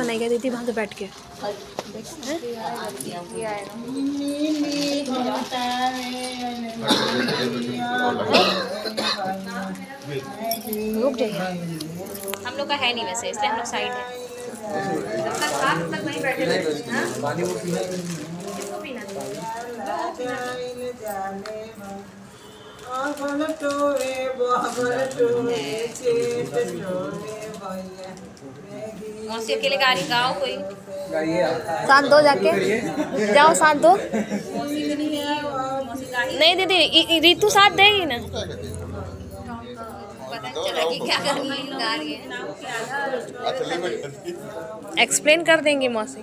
नहीं गया दीदी वहाँ से बैठ के। रुक जाइए, हम लोग का है नहीं वैसे, इसलिए हम लोग साइड है। तब तक नहीं बैठे थे। मौसी अकेले गा रही, गाओ कोई साथ दो, जाके जाओ साथ दो। नहीं दीदी रितु साथ देगी ना, पता चला कि क्या गा रही है। एक्सप्लेन कर देंगी मौसी।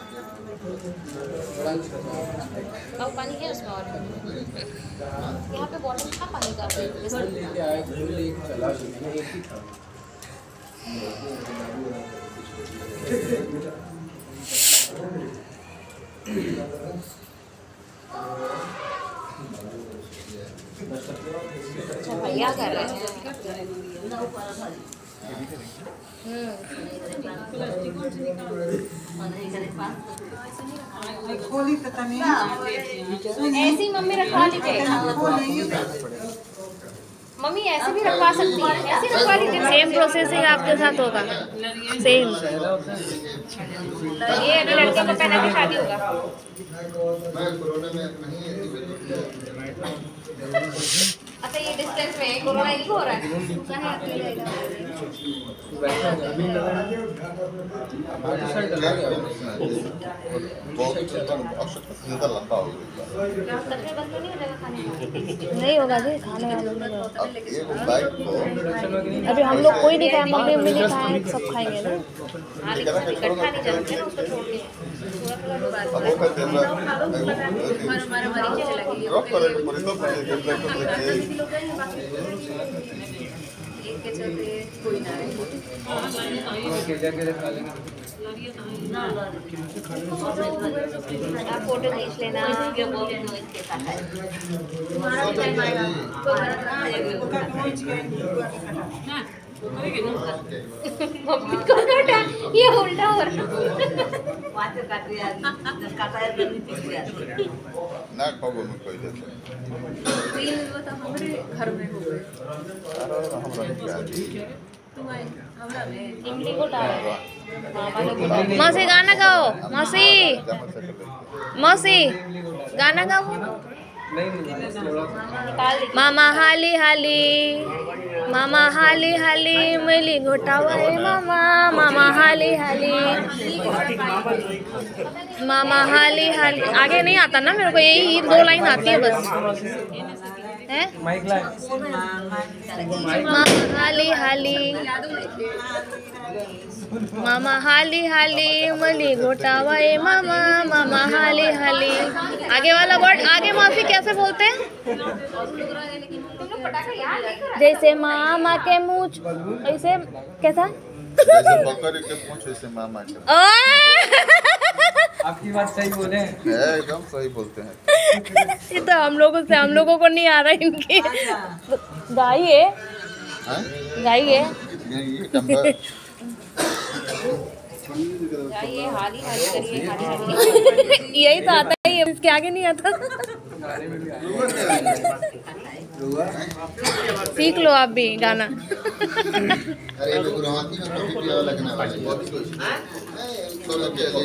पानी है उसमें और यहाँ पे बॉटल था पानी का। अच्छा भैया कर रहे हैं। ऐसी मम्मी रखवा लीजिए, मम्मी ऐसे भी रखवा सकती है, ऐसे रखवा लीजिए। सेम प्रोसेसिंग आपके साथ होगा, सेम। ये अभी लड़के को पहना के शादी होगा। अच्छा ये डिस्टेंस में कोरोना ही हो रहा है। नहीं होगा जी, खाने वाले अभी हम लोग कोई नहीं खाए, मम्मी नहीं खाए, सब खाएंगे ना। इकट्ठा नहीं चलते ना, उसको छोड़ के आप फोटो खींच लेना। मम्मी को ये उल्टा हो रहा ना खाओ में कोई देते घर में हो गए मौसी गाना गाओ, मौसी मौसी गाना गाओ। मामा हाली हाली, मामा हाली हाली मिली घोटावा मामा, मामा हाली हाली, मामा हाली हाली। आगे नहीं आता ना मेरे को, यही 2 लाइन आती है बस। है मामा हाली हाली, मामा हाली हाली मली घोटावा मामा, मामा हाली हाली। आगे वाला वर्ड आगे मौसी कैसे बोलते हैं? जैसे मामा के मूंछ, ऐसे कैसा? जैसे बकरी के पूंछ ऐसे मामा के। आपकी बात सही बोले, एकदम सही बोलते हैं। ये तो हम लोगों को नहीं आ रहा इनकी। गाइए गाइए ये हाली हाली करिए, हाली हाली। यही तो आता है, इसके आगे नहीं आता। सीख लो आप भी गाना। अरे गुरुहाती में कॉफी पिया लगना वाला छोड़ो के लिए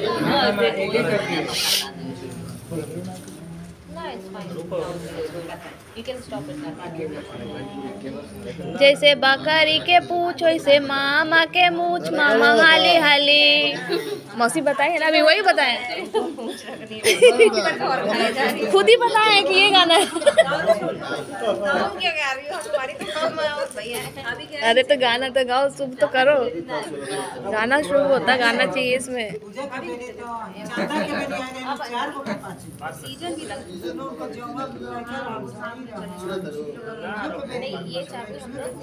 जैसे बकरी के पूछ वैसे मामा के मूछ, मामा हाली हाली। मौसी बताए ना, अभी वही बताए, खुद ही बताए कि ये गाना है। अरे तो गाना तो गाओ, शुभ तो करो, गाना शुरू होता, गाना चाहिए इसमें। ये चाबी हम लोग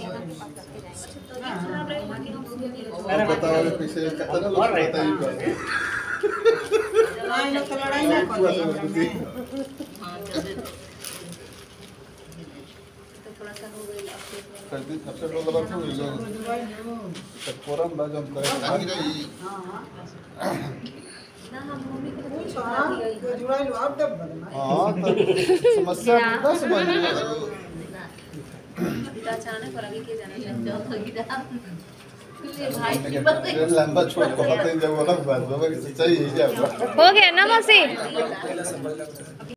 बताओ पीछे कितना लोग बताइए लड़ाई ना कर थोड़ा सा हो गई। करती सबसे लोग लगा तो ये लोग तब कोरम बाजम करे ताकि रही हां तो समस्या ना समझ में अचानक और आगे के जाना लंबा छोड़ बहुत जब वाला बात बाबा की सच्चाई है क्या हो गया ना मौसी।